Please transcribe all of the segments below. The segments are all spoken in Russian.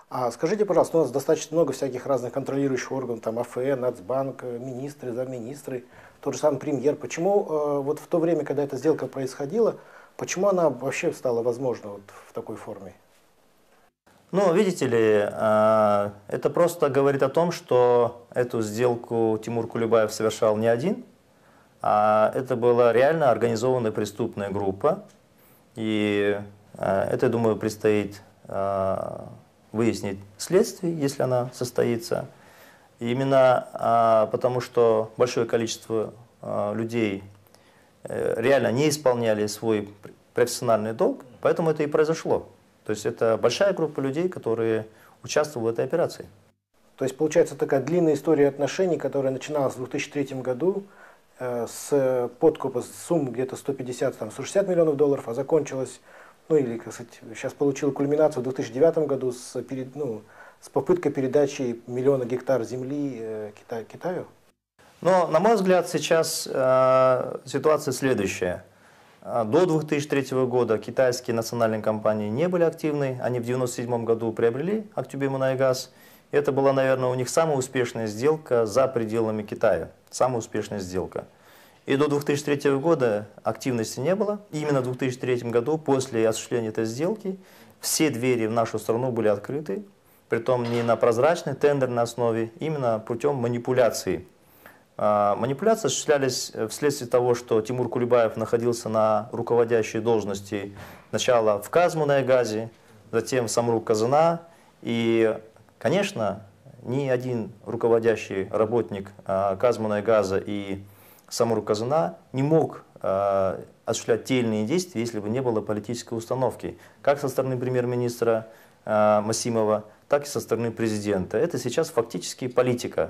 А скажите, пожалуйста, у нас достаточно много всяких разных контролирующих органов, там АФН, Нацбанк, министры, замминистры, тот же самый премьер. Почему вот в то время, когда эта сделка происходила, почему она вообще стала возможна вот в такой форме? Ну, видите ли, это просто говорит о том, что эту сделку Тимур Кулебаев совершал не один, а это была реально организованная преступная группа. И это, я думаю, предстоит выяснить следствие, если она состоится. И именно потому, что большое количество людей реально не исполняли свой профессиональный долг, поэтому это и произошло. То есть это большая группа людей, которые участвовали в этой операции. То есть получается такая длинная история отношений, которая начиналась в 2003 году с подкупа суммы где-то 150-160 миллионов долларов, а закончилась, ну или, как сказать, сейчас получила кульминацию в 2009 году с попыткой передачи миллиона гектар земли Китаю? Но, на мой взгляд, сейчас ситуация следующая. До 2003 года китайские национальные компании не были активны. Они в 1997 году приобрели Актюбинмунайгаз. Это была, наверное, у них самая успешная сделка за пределами Китая. Самая успешная сделка. И до 2003 года активности не было. И именно в 2003 году, после осуществления этой сделки, все двери в нашу страну были открыты. Притом не на прозрачной тендерной основе, именно путем манипуляции. Манипуляции осуществлялись вследствие того, что Тимур Кулебаев находился на руководящей должности сначала в Казмунайгазе, затем в Самрук-Казана. И, конечно, ни один руководящий работник Казмунайгаза и Самрук-Казана не мог осуществлять те или иные действия, если бы не было политической установки, как со стороны премьер-министра Масимова, так и со стороны президента. Это сейчас фактически политика.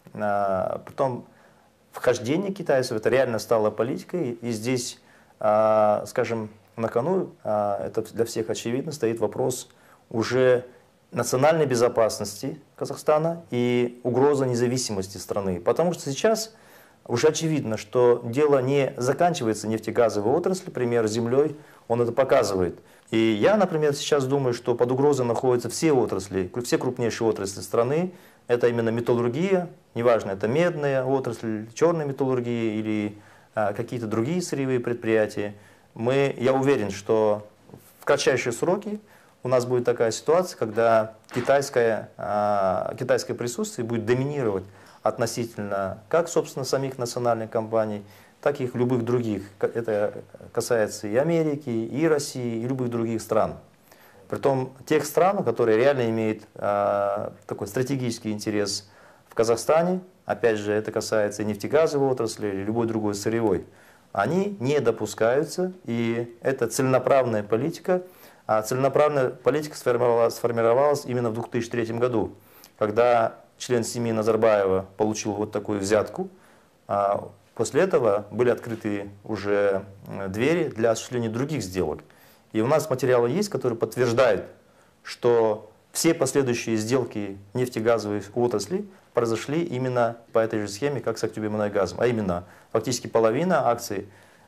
Потом вхождение китайцев, это реально стало политикой, и здесь, скажем, на кону, это для всех очевидно, стоит вопрос уже национальной безопасности Казахстана и угроза независимости страны. Потому что сейчас уже очевидно, что дело не заканчивается нефтегазовой отрасли, пример с землей, он это показывает. И я, например, сейчас думаю, что под угрозой находятся все отрасли, все крупнейшие отрасли страны. Это именно металлургия, неважно, это медная отрасль, черная металлургия или какие-то другие сырьевые предприятия. Я уверен, что в кратчайшие сроки у нас будет такая ситуация, когда китайское присутствие будет доминировать относительно как, собственно, самих национальных компаний, так и любых других. Это касается и Америки, и России, и любых других стран. Притом тех стран, которые реально имеют такой стратегический интерес в Казахстане, опять же, это касается и нефтегазовой отрасли, или любой другой сырьевой, они не допускаются, и это целенаправленная политика. А целенаправленная политика сформировалась именно в 2003 году, когда член семьи Назарбаева получил вот такую взятку. После этого были открыты уже двери для осуществления других сделок. И у нас материалы есть, которые подтверждают, что все последующие сделки нефтегазовой отрасли произошли именно по этой же схеме, как с Актюбинмунайгазом. А именно, фактически половина акций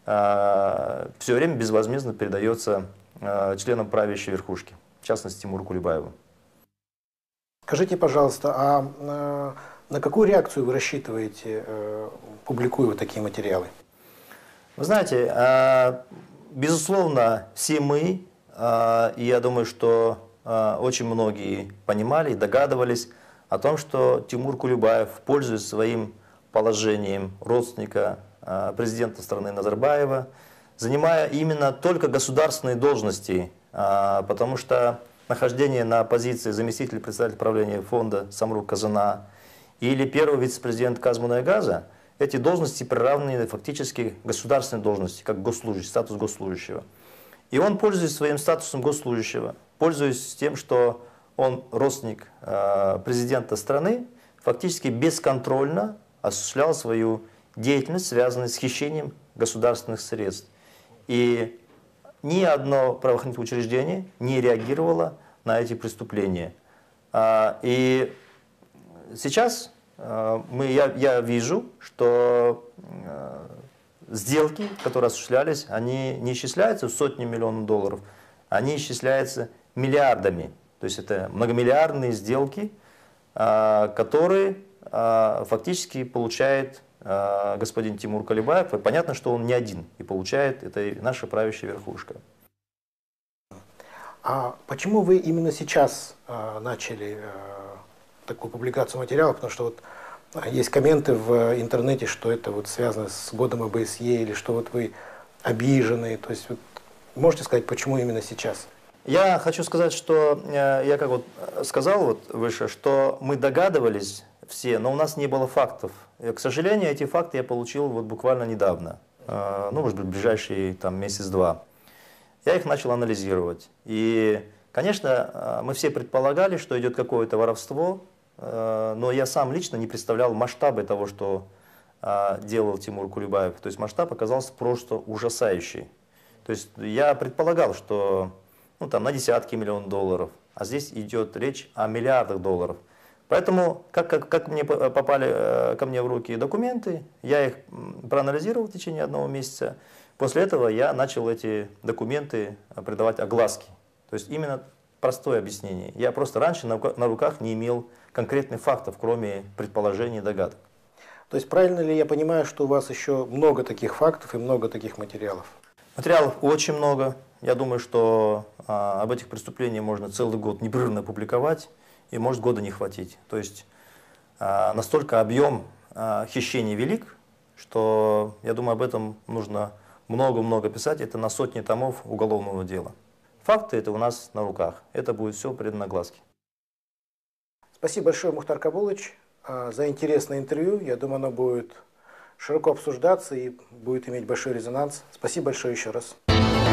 все время безвозмездно передается членам правящей верхушки, в частности Тимуру Кулебаеву. Скажите, пожалуйста, а на какую реакцию вы рассчитываете, публикуя вот такие материалы? Вы знаете, безусловно, все мы, и я думаю, что очень многие понимали и догадывались о том, что Тимур Кулебаев, пользуясь своим положением родственника президента страны Назарбаева, занимая именно только государственные должности, потому что нахождение на позиции заместителя председателя правления фонда Самрук-Казана или первого вице-президента Казмунайгаза, эти должности приравнены фактически государственной должности, как госслужащий, статус госслужащего. И он, пользуясь своим статусом госслужащего, пользуясь тем, что он родственник президента страны, фактически бесконтрольно осуществлял свою деятельность, связанную с хищением государственных средств. И ни одно правоохранительное учреждение не реагировало на эти преступления. И сейчас я вижу, что сделки, которые осуществлялись, они не исчисляются в сотни миллионов долларов, они исчисляются миллиардами. То есть это многомиллиардные сделки, которые фактически получает господин Тимур Кулебаев. И понятно, что он не один, и получает это и наша правящая верхушка. А почему вы именно сейчас начали такую публикацию материала? Потому что вот есть комменты в интернете, что это вот связано с годом ОБСЕ, или что вот вы обижены. То есть вот, можете сказать, почему именно сейчас? Я хочу сказать, что я как вот сказал вот выше, что мы догадывались все, но у нас не было фактов. И, к сожалению, эти факты я получил вот буквально недавно, ну, может быть, в ближайшие там месяц-два. Я их начал анализировать. И, конечно, мы все предполагали, что идет какое-то воровство, но я сам лично не представлял масштабы того, что делал Тимур Кулебаев. То есть масштаб оказался просто ужасающий. То есть я предполагал, что ну, там, на десятки миллионов долларов, а здесь идет речь о миллиардах долларов. Поэтому, как мне попали ко мне в руки документы, я их проанализировал в течение 1 месяца. После этого я начал эти документы придавать огласке. То есть именно простое объяснение. Я просто раньше на руках не имел конкретных фактов, кроме предположений и догадок. То есть правильно ли я понимаю, что у вас еще много таких фактов и много таких материалов? Материалов очень много. Я думаю, что об этих преступлениях можно целый год непрерывно публиковать, и может года не хватить. То есть настолько объем хищений велик, что я думаю, об этом нужно много-много писать. Это на сотни томов уголовного дела. Факты это у нас на руках. Это будет все предано огласке. Спасибо большое, Мухтар Кабулович, за интересное интервью. Я думаю, оно будет широко обсуждаться и будет иметь большой резонанс. Спасибо большое еще раз.